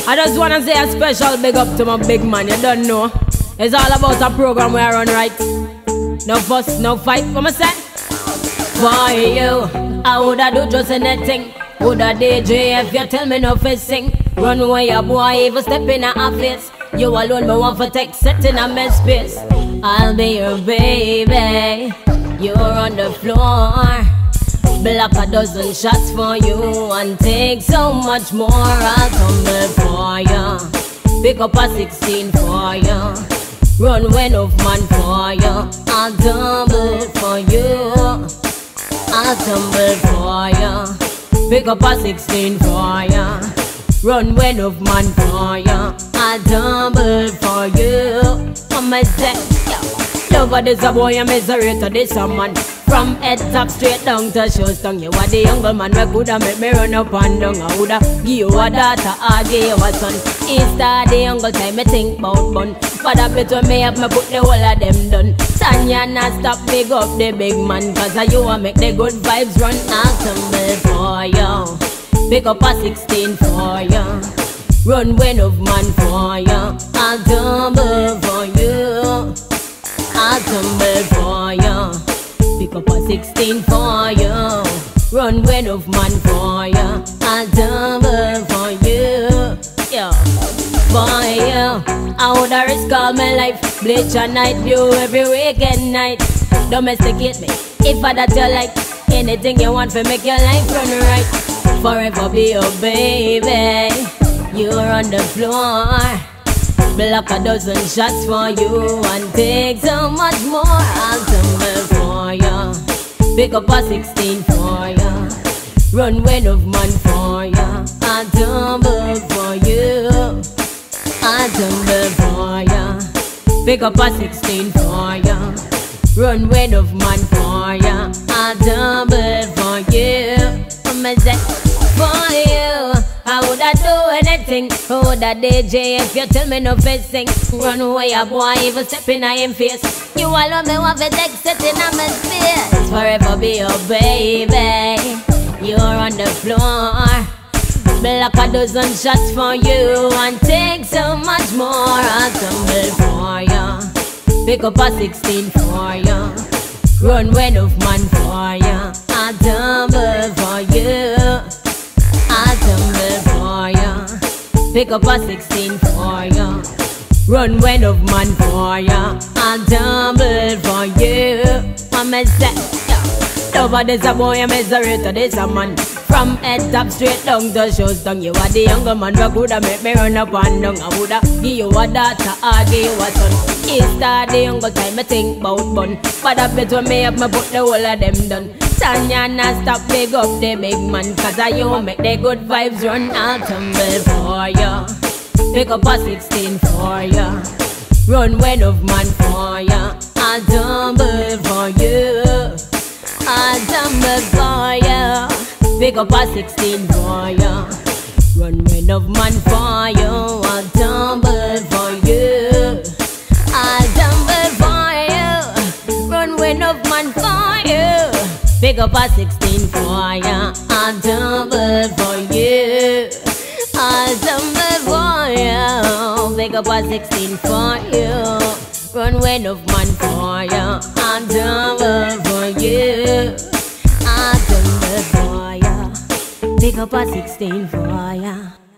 I just wanna say a special big up to my big man, you don't know. It's all about a program where I run right. No fuss, no fight, what I say? For you, I woulda do just anything. Woulda DJ if you tell me no fi sing. Run away a boy, even step in a office. You alone me want for take set in a mess space. I'll be your baby, you're on the floor. Block a dozen shots for you and take so much more. I'll tumble for you, pick up a 16 for you, run when of man for you. I'll tumble for you, I'll tumble for you, pick up a 16 for you, run when of man for you. I'll tumble for you. I'm a set, lover this a boy, I'm misery to this a man. From head top straight down to shoes tongue. You are the younger man who coulda make me run up and down. I woulda give you a daughter, I give you a son. Insta the younger time me think bout bun, but a bit when me up me put the whole of them done. Tanya not stop big up the big man, cause you a make the good vibes run. I'll tumble for you, pick up a 16 for you, run when of man for you. I'll tumble for you, I'll tumble for you, pick up a 16 for you, run when of man for you. I'll tumble for you, yeah. For you, I woulda risk all my life. Bleach a night view every weekend night. Domesticate me, if I that you like. Anything you want for make your life run right. Forever be your baby, you're on the floor. Block a dozen shots for you and take so much more. I'll tumble for you, pick up a 16 for you, run when of man for you. I'll tumble for you, I'll tumble for you, pick up a 16 for you, run when of man for you. I'll tumble for you. I'm a set for you. I woulda do anything, woulda DJ if you tell me no fi sing. Run away a boy, even step in a him face. You alone me want fi take set in a my space. Forever be your baby, you're on the floor. Block a dozen shots for you and take so much more. I'll tumble for you, pick up a 16 for you, run when of man for you. I'll tumble for you, I'll tumble for you, pick up a 16 for you, run when of man for you. I'll tumble for you. I'm a set, lover this a boy, I'm misery to this a man. From head top straight down to shoes tongue. You are the younger man who coulda make me run up and down. I woulda give you a daughter, I give you a son. Insta the younger time me think bout bun, but a bit when me up me put the whole of them done. Tanya not stop big up the big man, cause you make the good vibes run. I'll tumble for you, pick up a 16 for you, run when of man for you. I'll tumble for you, I'll tumble for you, pick up a 16 for you, run when of man for you. I'll tumble for you, I'll tumble for you, run when of man for you, pick up a 16 for you. I'll tumble for you, I'll tumble for you, pick up a 16 for you, run when of man for you. I'll tumble for you, I'll tumble for you, pick up a 16 for you.